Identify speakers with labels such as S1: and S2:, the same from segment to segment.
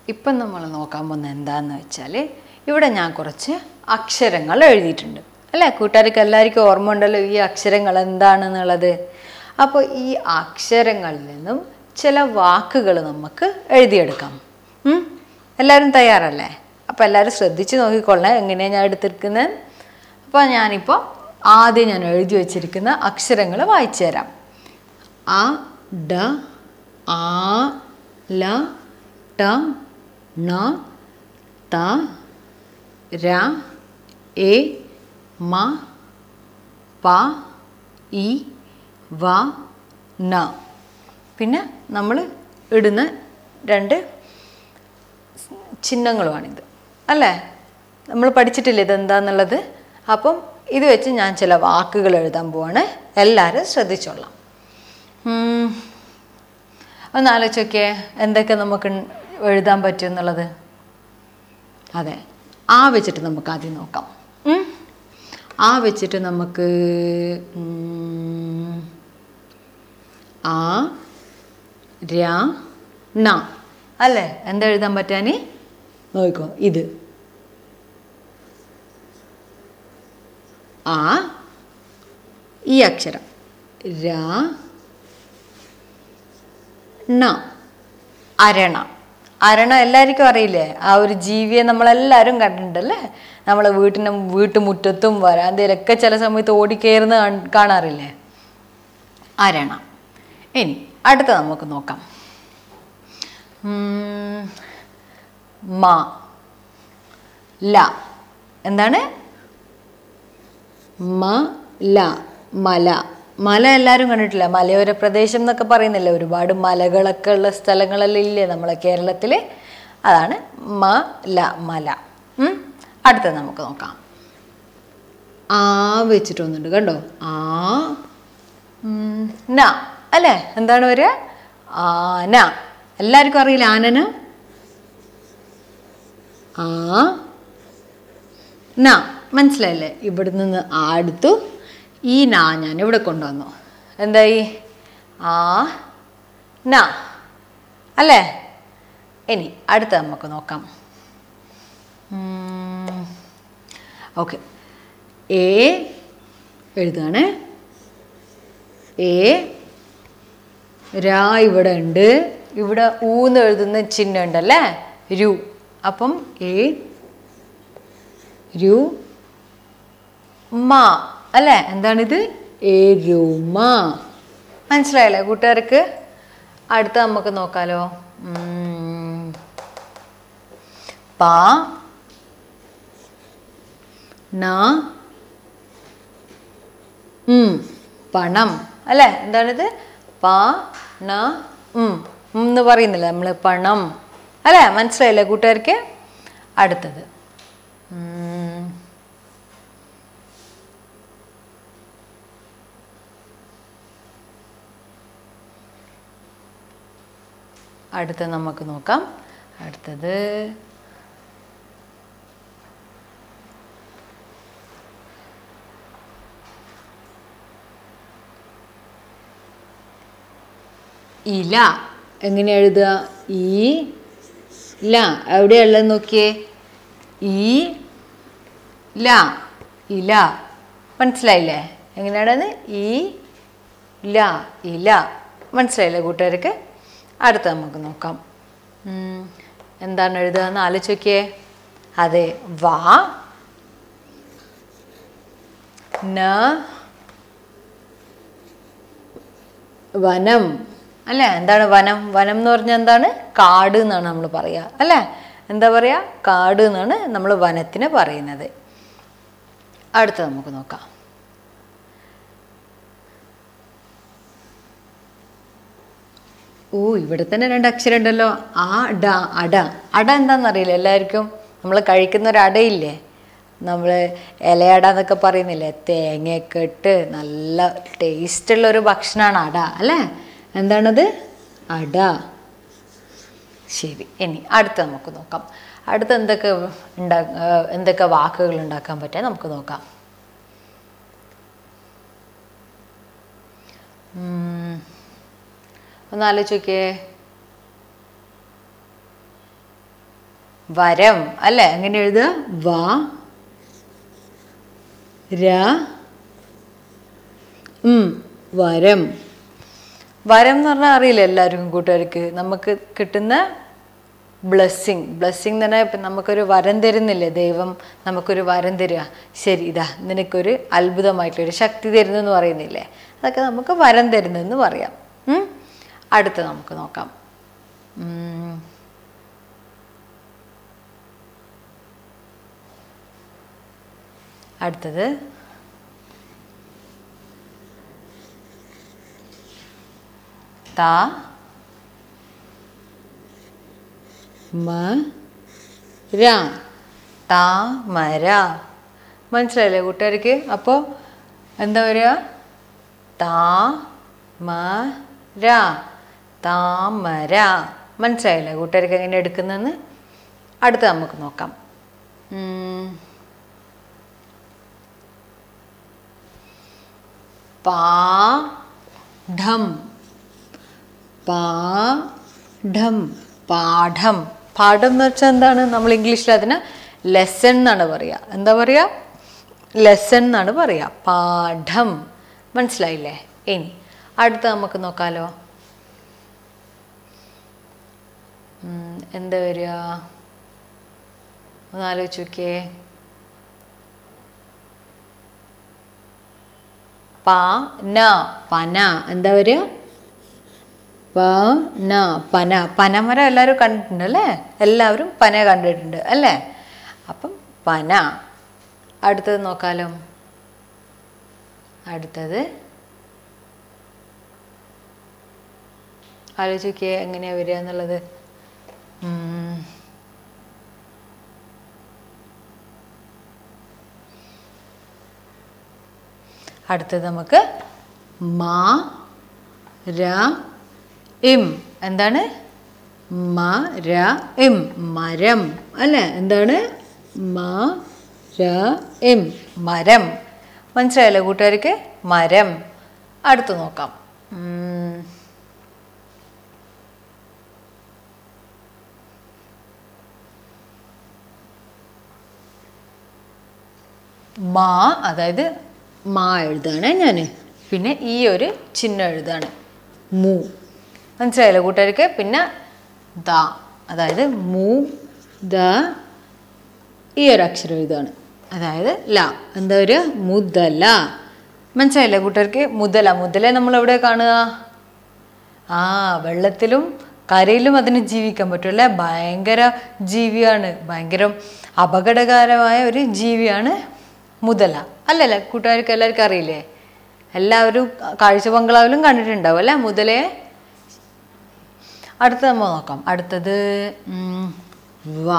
S1: ഇപ്പം നമ്മൾ നോക്കാൻ പോകുന്നത് എന്താണെന്ന് വെച്ചാൽ ഇവിടെ ഞാൻ കുറച്ച് അക്ഷരങ്ങൾ എഴുതിയിട്ടുണ്ട് അല്ലേ. കൂട്ടുകാർക്ക് എല്ലാവർക്കും ഓർമ്മ ഉണ്ടല്ലോ ഈ അക്ഷരങ്ങൾ എന്താണെന്നുള്ളത്. അപ്പോൾ ഈ അക്ഷരങ്ങളിൽ നിന്നും ചില വാക്കുകൾ നമുക്ക് എഴുതിയെടുക്കാം. എല്ലാവരും തയ്യാറല്ലേ? അപ്പോൾ എല്ലാവരും ശ്രദ്ധിച്ച് നോക്കിക്കൊള്ളേ എങ്ങനെയാണ് ഞാൻ എടുത്തിരിക്കുന്നത്. അപ്പോൾ ഞാനിപ്പോൾ ആദ്യം ഞാൻ എഴുതി വച്ചിരിക്കുന്ന അക്ഷരങ്ങൾ വായിച്ചു തരാം. അ, ഡ, ആ, ല, ട, ണ, ത, ര, എ, മ, പ, ഇ, വ, ന. പിന്നെ നമ്മൾ ഇടുന്ന 2 ചിഹ്നങ്ങളുമാണിത് അല്ലേ. നമ്മൾ പഠിച്ചിട്ടില്ലേ ഇതെന്താന്നുള്ളത്. അപ്പം ഇത് വെച്ച് ഞാൻ ചില വാക്കുകൾ എഴുതാൻ പോവാണ്. എല്ലാവരും ശ്രദ്ധിച്ചോളാം. ഒന്ന് ആലോചിച്ച് നോക്കിയേ എന്തൊക്കെ നമുക്ക് എഴുതാൻ പറ്റും എന്നുള്ളത്. അതെ, ആ വെച്ചിട്ട് നമുക്ക് ആദ്യം നോക്കാം. ആ വെച്ചിട്ട് നമുക്ക് ആ, ര, ണ അല്ലേ. എന്താ എഴുതാൻ പറ്റാൻ നോക്കോ. ഇത് ആ, ഈ അക്ഷരം ര, ണ, അരണ. അരണ എല്ലാവർക്കും അറിയില്ലേ? ആ ഒരു ജീവിയെ നമ്മളെല്ലാവരും കണ്ടിട്ടുണ്ടല്ലേ. നമ്മളെ വീട്ടുമുറ്റത്തും വരാന്തയിലൊക്കെ ചില സമയത്ത് ഓടിക്കയറുന്ന കാണാറില്ലേ? അരണ. ഇനി അടുത്ത നമുക്ക് നോക്കാം. മ, ല. എന്താണ്? മ, ല, മല. മല എല്ലാവരും കണ്ടിട്ടില്ല? മലയോര പ്രദേശം എന്നൊക്കെ പറയുന്നില്ലേ. ഒരുപാട് മലകളൊക്കെ ഉള്ള സ്ഥലങ്ങളെല്ലാം ഇല്ലേ നമ്മളെ കേരളത്തിൽ? അതാണ് മ, ല, മല. അടുത്തത് നമുക്ക് നോക്കാം. ആ വെച്ചിട്ടൊന്നുണ്ട് കണ്ടോ. ആ, ന അല്ലേ. എന്താണ് വരിക? ആന. എല്ലാവർക്കും അറിയില്ല ആനന. ആ, ന. മനസ്സിലായില്ലേ? ഇവിടെ നിന്ന് ആ എടുത്തു. ഈ ന ഞാൻ ഇവിടെ കൊണ്ടുവന്നു. എന്തായി? ആ, ന അല്ലേ. ഇനി അടുത്ത നമുക്ക് നോക്കാം. Okay, A എഴുതാണ്. എ, രാ ഇവിടെ ഉണ്ട്. ഇവിടെ ഊന്ന് എഴുതുന്ന ചിഹ്നം ഉണ്ടല്ലേ, രു. അപ്പം എ, രു, മ അല്ലേ. എന്താണിത്? എരുമ. മനസ്സിലായല്ലേ കൂട്ടുകാർക്ക്? അടുത്ത നമുക്ക് നോക്കാലോ. പ, ന, പണം അല്ലേ. എന്താണിത്? പ, ന, എന്ന് പറയുന്നില്ല നമ്മൾ, പണം അല്ലേ. മനസ്സിലായില്ലേ കൂട്ടുകാർക്ക്? അടുത്തത് നമുക്ക് നോക്കാം. അടുത്തത് ഇല. എങ്ങനെ എഴുതുക? ഈ, ല. എവിടെയുള്ളത് നോക്കിയേ. ഈ, ല, ഇല. മനസ്സിലായില്ലേ എങ്ങനെയാണത്? ഈ, ല, ഇല. മനസ്സിലായില്ലേ കൂട്ടുകാർക്ക്? അടുത്ത നമുക്ക് നോക്കാം. എന്താണ് എഴുതുക എന്ന് ആലോചിച്ച് നോക്കിയേ. അതെ, വാ, ന, വനം അല്ലേ. എന്താണ് വനം? വനം എന്ന് പറഞ്ഞാൽ എന്താണ്? കാട് എന്നാണ് നമ്മൾ പറയുക അല്ലേ. എന്താ പറയുക? കാട് എന്നാണ് നമ്മൾ വനത്തിന് പറയുന്നത്. അടുത്ത നമുക്ക് നോക്കാം. ഇവിടെ തന്നെ 2 അക്ഷരം ഉണ്ടല്ലോ. ആ, ഡ, അട. അട എന്താണെന്നറിയില്ല എല്ലാവർക്കും? നമ്മൾ കഴിക്കുന്ന ഒരു അടയില്ലേ, നമ്മൾ ഇലയട എന്നൊക്കെ പറയുന്നില്ലേ, തേങ്ങയൊക്കെ ഇട്ട് നല്ല ടേസ്റ്റുള്ളൊരു ഭക്ഷണമാണ് അട അല്ലേ. എന്താണത്? അട. ശരി, ഇനി അടുത്ത നമുക്ക് നോക്കാം. അടുത്ത എന്തൊക്കെ വാക്കുകൾ ഉണ്ടാക്കാൻ പറ്റുക നമുക്ക് നോക്കാം. ഒന്ന് ആലോചിച്ച് നോക്കിയേ. വരം അല്ലേ? എങ്ങനെ എഴുതുക? വ ര വരം. വരം എന്ന് പറഞ്ഞാൽ അറിയില്ല എല്ലാവർക്കും കൂട്ടുകാർക്ക്. നമുക്ക് കിട്ടുന്ന ബ്ലെസ്സിങ് എന്ന് പറഞ്ഞാൽ ഇപ്പം നമുക്കൊരു വരം തരുന്നില്ലേ ദൈവം, നമുക്കൊരു വരം തരിക. ശരി, ഇതാ നിനക്കൊരു അത്ഭുതമായിട്ടുള്ളൊരു ശക്തി തരുന്നെന്ന് പറയുന്നില്ലേ, അതൊക്കെ നമുക്ക് വരം തരുന്നതെന്ന് പറയാം. അടുത്ത നമുക്ക് നോക്കാം. അടുത്തത് ത മ ര, താമര. മനസ്സിലായില്ലേ കൂട്ടുകാർക്ക്? അപ്പോൾ എന്താ വരിക? താമര, താമര. മനസ്സിലായില്ലേ കൂട്ടുകാർക്ക് എങ്ങനെ എടുക്കുന്നതെന്ന്? അടുത്ത നമുക്ക് നോക്കാം. പാഠം, പാഠം, പാഠം. പാഠം എന്ന് വെച്ചാൽ എന്താണ്? നമ്മൾ ഇംഗ്ലീഷിൽ അതിന് ലെസൺ എന്നാണ് പറയുക. എന്താ പറയുക? ലെസൺ എന്നാണ് പറയുക. പാഠം. മനസ്സിലായില്ലേ? ഇനി അടുത്ത നമുക്ക് നോക്കാലോ. എന്താ വരിക? ഒന്ന് ആലോചിച്ച് നോക്കിയേ. പന, പന. എന്താ വരിക? പന, പന. പനമരം എല്ലാവരും കണ്ടിട്ടുണ്ട് അല്ലേ? എല്ലാവരും പന കണ്ടിട്ടുണ്ട് അല്ലേ? അപ്പം പന. അടുത്തത് നോക്കാലോ. അടുത്തത് ആലോചിച്ച് നോക്കിയേ എങ്ങനെയാ വരിക എന്നുള്ളത്. അടുത്തത് നമുക്ക് മാ ര ഇം. എന്താണ്? മ ര ഇം, മരം അല്ലേ? എന്താണ്? മ ര ഇം, മരം. മനസ്സിലായല്ലോ കൂട്ടുകാർക്ക്? മരം. അടുത്ത് നോക്കാം. മാ, അതായത് മാ എഴുതാണ് ഞാൻ. പിന്നെ ഈ ഒരു ചിഹ്നം എഴുതാണ്, മു. മനസ്സിലായല്ലോ കൂട്ടുകാർക്ക്? പിന്നെ ദ, അതായത് മു ദ, ഈ ഒരു അക്ഷരം എഴുതാണ്, അതായത് ല. എന്താ ഒരു മുതല. മനസ്സിലായില്ലേ കൂട്ടുകാർക്ക്? മുതല. മുതല നമ്മൾ എവിടെ കാണുക? വെള്ളത്തിലും കരയിലും അതിന് ജീവിക്കാൻ പറ്റും അല്ലേ? ഭയങ്കര ജീവിയാണ്, ഭയങ്കര അപകടകരമായ ഒരു ജീവിയാണ് മുതല. അല്ലല്ലേ കൂട്ടുകാർക്ക്? എല്ലാവർക്കും അറിയില്ലേ? എല്ലാവരും കാഴ്ച ബംഗ്ലാവിലും കണ്ടിട്ടുണ്ടാവും അല്ലേ മുതലയെ? അടുത്തത് നമ്മൾ നോക്കാം. അടുത്തത് വ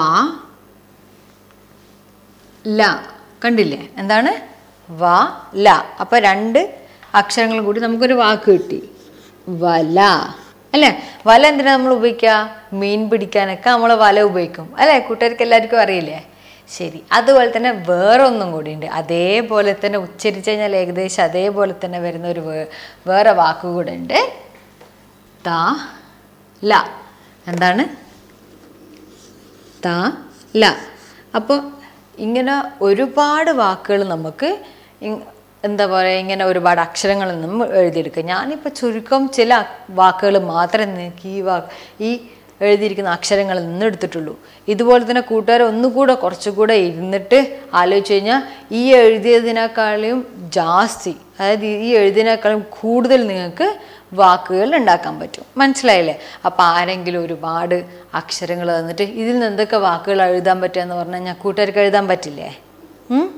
S1: ല. കണ്ടില്ലേ? എന്താണ്? വ ല. അപ്പം 2 അക്ഷരങ്ങൾ കൂടി നമുക്കൊരു വാക്ക് കിട്ടി, വല അല്ലേ? വല എന്തിനാ നമ്മൾ ഉപയോഗിക്കുക? മീൻ പിടിക്കാനൊക്കെ നമ്മൾ വല ഉപയോഗിക്കും അല്ലേ? കൂട്ടുകാർക്ക് എല്ലാവർക്കും അറിയില്ലേ? ശരി. അതുപോലെ തന്നെ വേറൊന്നും കൂടി ഉണ്ട്. അതേപോലെ തന്നെ ഉച്ചരിച്ച് കഴിഞ്ഞാൽ ഏകദേശം അതേപോലെ തന്നെ വരുന്ന ഒരു വേറെ വാക്ക് കൂടെ ഉണ്ട്, ത ല. എന്താണ്? ത ല. അപ്പോൾ ഇങ്ങനെ ഒരുപാട് വാക്കുകൾ നമുക്ക് എന്താ പറയുക, ഇങ്ങനെ ഒരുപാട് അക്ഷരങ്ങളിൽ നിന്നും എഴുതിയെടുക്കുക. ഞാനിപ്പോൾ ചുരുക്കം ചില വാക്കുകൾ മാത്രമേ നിങ്ങൾക്ക് ഈ എഴുതിയിരിക്കുന്ന അക്ഷരങ്ങളിൽ നിന്ന് എടുത്തിട്ടുള്ളൂ. ഇതുപോലെ തന്നെ കൂട്ടുകാരെ ഒന്നുകൂടെ കുറച്ചുകൂടെ ഇരുന്നിട്ട് ആലോചിച്ച് കഴിഞ്ഞാൽ ഈ എഴുതിയതിനേക്കാളും ജാസ്തി, അതായത് ഈ എഴുതിയതിനേക്കാളും കൂടുതൽ നിങ്ങൾക്ക് വാക്കുകൾ ഉണ്ടാക്കാൻ പറ്റും. മനസ്സിലായില്ലേ? അപ്പം ആരെങ്കിലും ഒരുപാട് അക്ഷരങ്ങൾ തന്നിട്ട് ഇതിൽ നിന്ന് എന്തൊക്കെ വാക്കുകൾ എഴുതാൻ പറ്റുക എന്ന് പറഞ്ഞു കഴിഞ്ഞാൽ കൂട്ടുകാർക്ക് എഴുതാൻ പറ്റില്ലേ?